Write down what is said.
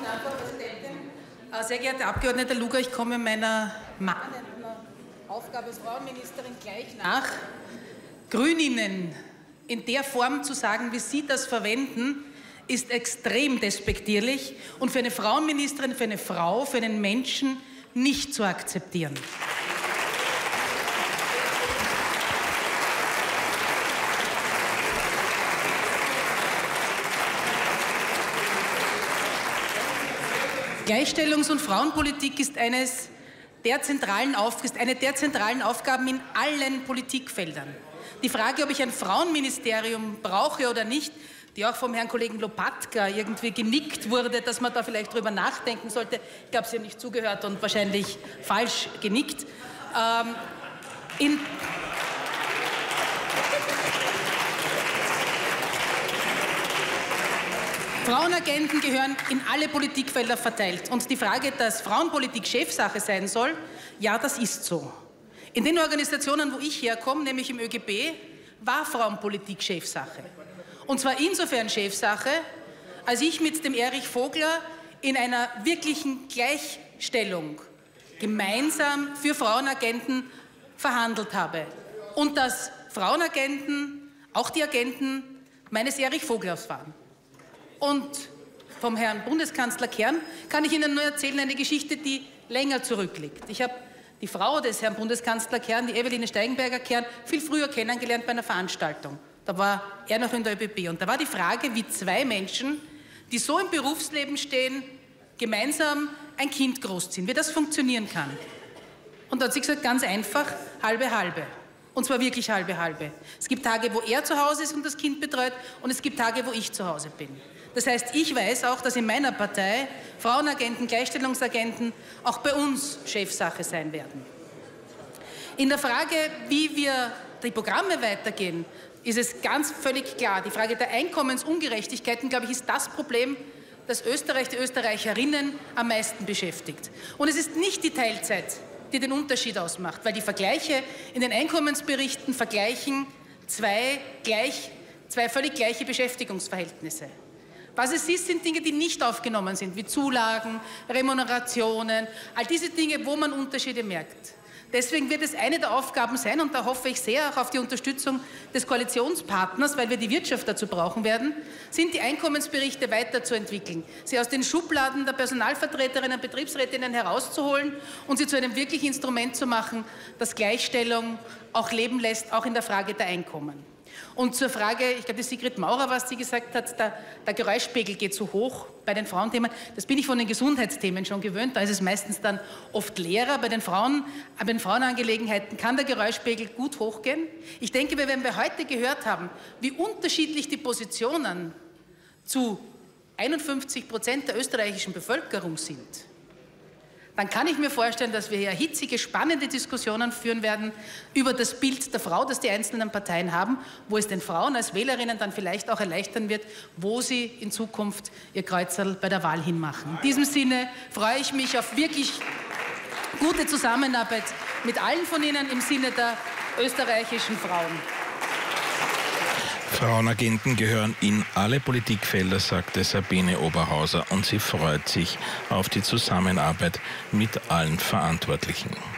Dank, Frau Präsidentin. Sehr geehrter Abgeordneter Luger, ich komme meiner mahnenden Aufgabe als Frauenministerin gleich nach. Grüninnen in der Form zu sagen, wie Sie das verwenden, ist extrem despektierlich und für eine Frauenministerin, für eine Frau, für einen Menschen nicht zu akzeptieren. Gleichstellungs- und Frauenpolitik ist eine der zentralen Aufgaben in allen Politikfeldern. Die Frage, ob ich ein Frauenministerium brauche oder nicht, die auch vom Herrn Kollegen Lopatka irgendwie genickt wurde, dass man da vielleicht drüber nachdenken sollte. Ich glaube, Sie haben nicht zugehört und wahrscheinlich falsch genickt. Frauenagenten gehören in alle Politikfelder verteilt. Und die Frage, dass Frauenpolitik Chefsache sein soll, ja, das ist so. In den Organisationen, wo ich herkomme, nämlich im ÖGB, war Frauenpolitik Chefsache. Und zwar insofern Chefsache, als ich mit dem Erich Vogler in einer wirklichen Gleichstellung gemeinsam für Frauenagenten verhandelt habe. Und dass Frauenagenten auch die Agenten meines Erich Voglers waren. Und vom Herrn Bundeskanzler Kern kann ich Ihnen nur erzählen, eine Geschichte, die länger zurückliegt. Ich habe die Frau des Herrn Bundeskanzler Kern, die Eveline Steigenberger Kern, viel früher kennengelernt bei einer Veranstaltung. Da war er noch in der ÖBB. Und da war die Frage, wie zwei Menschen, die so im Berufsleben stehen, gemeinsam ein Kind großziehen, wie das funktionieren kann. Und da hat sie gesagt, ganz einfach, halbe, halbe. Und zwar wirklich halbe, halbe. Es gibt Tage, wo er zu Hause ist und das Kind betreut, und es gibt Tage, wo ich zu Hause bin. Das heißt, ich weiß auch, dass in meiner Partei Frauenagenten, Gleichstellungsagenten auch bei uns Chefsache sein werden. In der Frage, wie wir die Programme weitergehen, ist es ganz völlig klar. Die Frage der Einkommensungerechtigkeiten, glaube ich, ist das Problem, das Österreich, die Österreicherinnen am meisten beschäftigt. Und es ist nicht die Teilzeit, die den Unterschied ausmacht, weil die Vergleiche in den Einkommensberichten vergleichen zwei völlig gleiche Beschäftigungsverhältnisse. Was es ist, sind Dinge, die nicht aufgenommen sind, wie Zulagen, Remunerationen, all diese Dinge, wo man Unterschiede merkt. Deswegen wird es eine der Aufgaben sein, und da hoffe ich sehr auch auf die Unterstützung des Koalitionspartners, weil wir die Wirtschaft dazu brauchen werden, sind die Einkommensberichte weiterzuentwickeln, sie aus den Schubladen der Personalvertreterinnen und Betriebsrätinnen herauszuholen und sie zu einem wirklichen Instrument zu machen, das Gleichstellung auch leben lässt, auch in der Frage der Einkommen. Und zur Frage, ich glaube, die Sigrid Maurer, was sie gesagt hat, der Geräuschpegel geht so hoch bei den Frauenthemen. Das bin ich von den Gesundheitsthemen schon gewöhnt. Da ist es meistens dann oft leerer. Bei den Frauenangelegenheiten kann der Geräuschpegel gut hochgehen. Ich denke, wenn wir heute gehört haben, wie unterschiedlich die Positionen zu 51% der österreichischen Bevölkerung sind, dann kann ich mir vorstellen, dass wir hier hitzige, spannende Diskussionen führen werden über das Bild der Frau, das die einzelnen Parteien haben, wo es den Frauen als Wählerinnen dann vielleicht auch erleichtern wird, wo sie in Zukunft ihr Kreuzerl bei der Wahl hinmachen. In diesem Sinne freue ich mich auf wirklich gute Zusammenarbeit mit allen von Ihnen im Sinne der österreichischen Frauen. Frauenagenten gehören in alle Politikfelder, sagte Sabine Oberhauser, und sie freut sich auf die Zusammenarbeit mit allen Verantwortlichen.